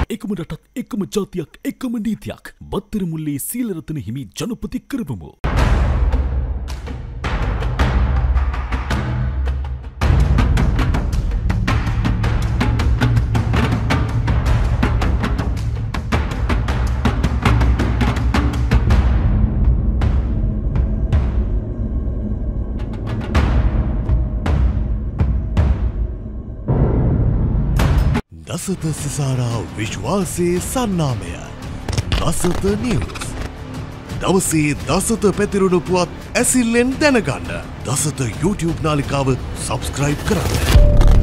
එකම රටක් එකම ජාතියක් එකම නීතියක් බත්තර මුල්ලේ සීලරතන හිමි ජනපති කරවමු. දසත සිසාරා විශ්වාසයේ සන්නාමය දසත නිවුස්. දවසේ දසත පැතිරුණු පුවත් ඇසිල්ලෙන් දැනගන්න දසත YouTube නාලිකාව සබස්ක්‍රයිබ් කරන්න.